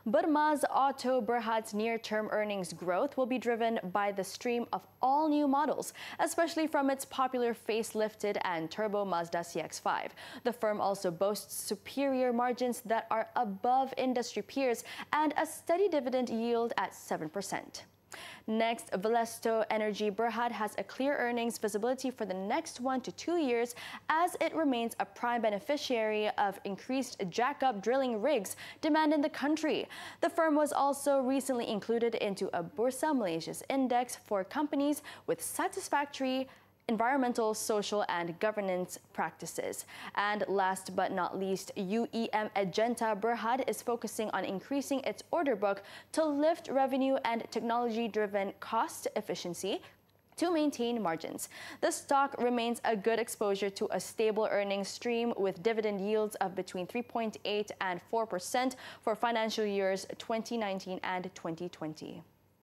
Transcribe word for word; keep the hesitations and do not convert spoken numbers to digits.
Burmaz Auto Berhad's near-term earnings growth will be driven by the stream of all new models, especially from its popular facelifted and turbo Mazda C X five. The firm also boasts superior margins that are above industry peers and a steady dividend yield at seven percent. Next, Valesto Energy Berhad has a clear earnings visibility for the next one to two years as it remains a prime beneficiary of increased jack-up drilling rigs demand in the country. The firm was also recently included into a Bursa Malaysia's index for companies with satisfactory environmental, social, and governance practices. And last but not least, U E M Agenta Berhad is focusing on increasing its order book to lift revenue and technology-driven cost efficiency to maintain margins. The stock remains a good exposure to a stable earnings stream with dividend yields of between three point eight and four percent for financial years twenty nineteen and twenty twenty.